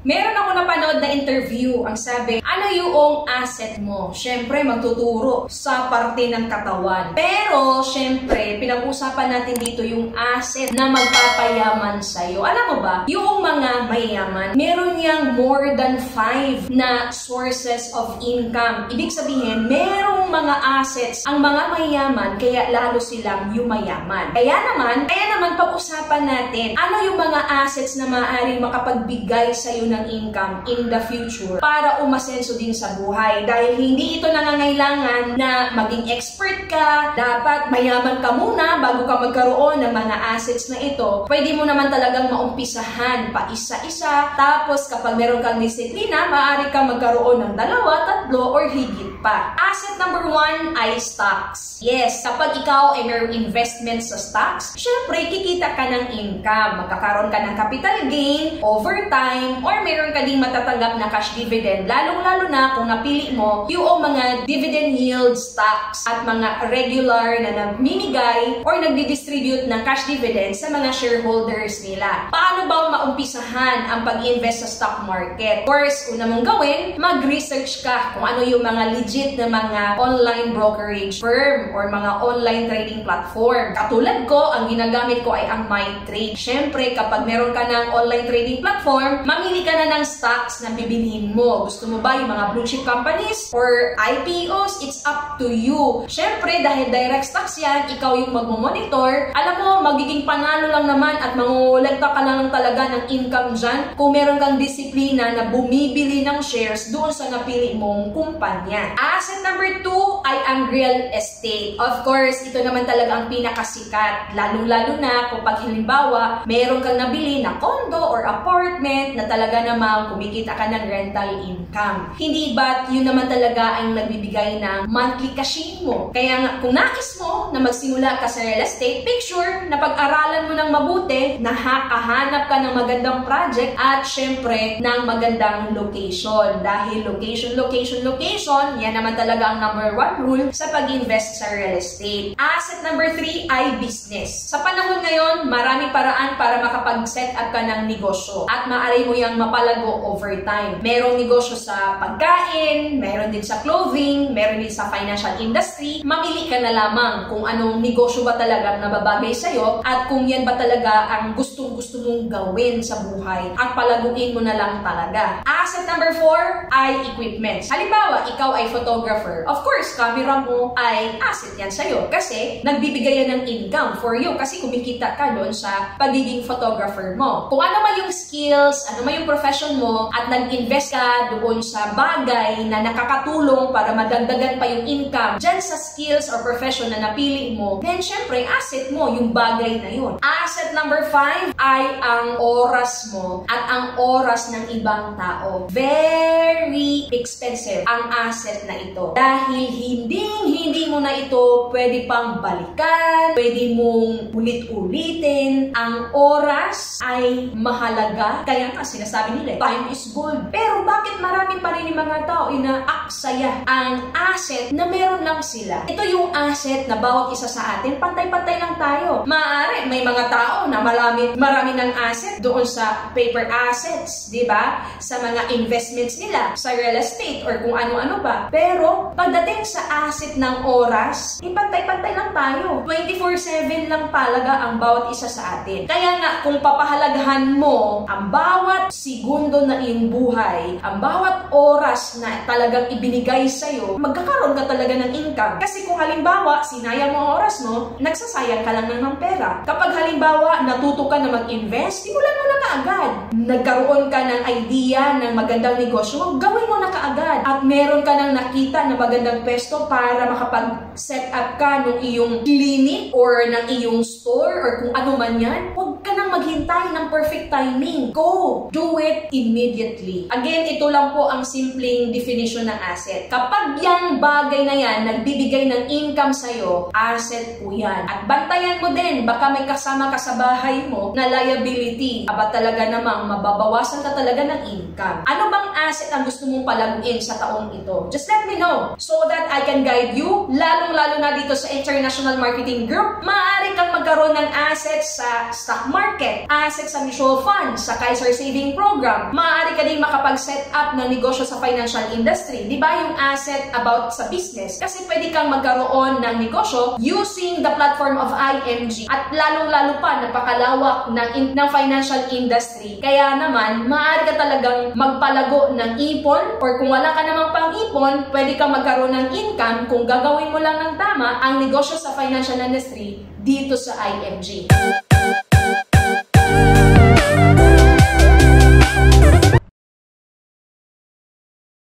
Meron ako napanood na interview, ang sabi, ano yung asset mo? Syempre, magtuturo sa parte ng katawan. Pero, syempre, pinag-usapan natin dito yung asset na magpapayaman sa'yo. Alam mo ba, yung mga mayayaman, meron niyang more than 5 na sources of income. Ibig sabihin, merong mga assets ang mga mayayaman, kaya lalo silang yumayaman. Kaya naman pag-usapan natin, ano yung mga assets na maaaring makapagbigay sa'yo ng income in the future para umasenso din sa buhay. Dahil hindi ito nangangailangan na maging expert ka, dapat mayaman ka muna bago ka magkaroon ng mga assets na ito. Pwede mo naman talagang maumpisahan pa isa-isa, tapos kapag meron kang disiplina, maaari kang magkaroon ng 2, 3, or higit pa. Asset number 1 ay stocks. Yes, kapag ikaw ay mayroong investment sa stocks, syempre kikita ka ng income. Magkakaroon ka ng capital gain over time, or meron ka din matatanggap na cash dividend, lalong-lalo na kung napili mo yung mga dividend yield stocks at mga regular na nagmimigay or nagdi-distribute ng cash dividend sa mga shareholders nila. Paano ba maumpisahan ang pag-invest sa stock market? First, una mong gawin, mag-research ka kung ano yung mga legit na mga online brokerage firm or mga online trading platform. Katulad ko, ang ginagamit ko ay ang MyTrade. Syempre, kapag meron ka ng online trading platform, mamili ka na ng stocks na bibilihin mo. Gusto mo ba yung mga blue chip companies or IPOs? It's up to you. Syempre, dahil direct stocks yan, ikaw yung magmumonitor. Alam mo, magiging panalo lang naman at mangungulekta ka lang talaga ng income dyan kung meron kang disiplina na bumibili ng shares doon sa napili mong kumpanya. Asset number 2 ay ang real estate. Of course, ito naman talaga ang pinakasikat. Lalong-lalo na kung pag halimbawa, meron kang nabili na condo or apartment na talaga namang kumikita ka ng rental income. Hindi ba't yun naman talaga ang nagbibigay ng monthly cash mo? Kaya nga, kung nais mo na magsimula ka sa real estate, make sure na pag-aralan mo ng mabuti, nakahanap ka ng magandang project at syempre ng magandang location. Dahil location, yan naman talaga ang number 1 rule sa pag-invest sa real estate. Asset number 3 ay business. Sa panahon ngayon, maraming paraan para makapag-set up ka ng negosyo at maaari mo yung mapalago over time. Merong negosyo sa pagkain, meron din sa clothing, meron din sa financial industry. Mamili ka na lamang kung anong negosyo ba talaga nababagay sa'yo at kung yan ba talaga ang gustong-gusto mong gawin sa buhay at palaguin mo na lang talaga. Asset number 4 ay equipment. Halimbawa, ikaw ay photographer. Of course, camera mo ay asset yan sa'yo kasi nagbibigay yan ng income for you kasi kumikita ka doon sa pagiging photographer mo. Kung ano man yung skills, ano man yung profession mo at nag-invest ka doon sa bagay na nakakatulong para madagdagan pa yung income dyan sa skills or profession na napili mo, then syempre, asset mo yung bagay na yun. Asset number 5 ay ang oras mo at ang oras ng ibang tao. Very expensive ang asset na ito. Dahil hindi mo na ito pwede pang balikan, pwede mong ulit-ulitin. Ang oras ay mahalaga. Kaya nga sinasabi nila, time is gold. Pero bakit marami pa rin yung mga tao inaaksaya ang asset na meron lang sila? Ito yung asset na bawat isa sa atin, pantay-pantay lang tayo. Maaari, may mga tao na marami ng asset doon sa paper assets, di ba? Sa mga investments nila, sa real estate, or kung ano-ano pa. Pero, pagdating sa asset ng oras, pantay-pantay lang tayo. 24/7 lang talaga ang bawat isa sa atin. Kaya nga, kung papahalagahan mo ang bawat segundo na iyong buhay, ang bawat oras na talagang ibinigay sa'yo, magkakaroon ka talaga ng income. Kasi kung halimbawa, sinayang mo ang oras mo, nagsasayang ka lang ng pera. Kapag halimbawa, natuto ka na mag-invest, simulan mo na kaagad. Nagkaroon ka ng idea ng magandang negosyo, gawin mo na kaagad. At meron ka nang nakita na magandang pwesto para makapag-set up ka ng iyong clinic or ng iyong store or kung ano man yan. Huwag ka nang maghintay ng perfect timing. Go! Do it immediately. Again, ito lang po ang simpleng definition ng asset. Kapag yung bagay na yan nagbibigay ng income sa'yo, asset po yan. At bantayan mo din, baka may kasama ka sa bahay mo na liability. Aba talaga namang mababawasan ka talaga ng income. Ano bang asset ang gusto mong palaguin sa taong ito? Just let me know so that I can guide you. Lalong-lalo na dito sa International Marketing Group, maaari kang magkaroon ng assets sa stock market, market, assets sa mutual fund, sa Kaiser Saving Program. Maaari ka din makapag-set up ng negosyo sa financial industry. Di ba yung asset about sa business? Kasi pwede kang magkaroon ng negosyo using the platform of IMG. At lalong-lalo pa, napakalawak ng financial industry. Kaya naman, maaari ka talagang magpalago ng ipon, or kung wala ka namang pang-ipon, pwede kang magkaroon ng income kung gagawin mo lang ng tama ang negosyo sa financial industry dito sa IMG.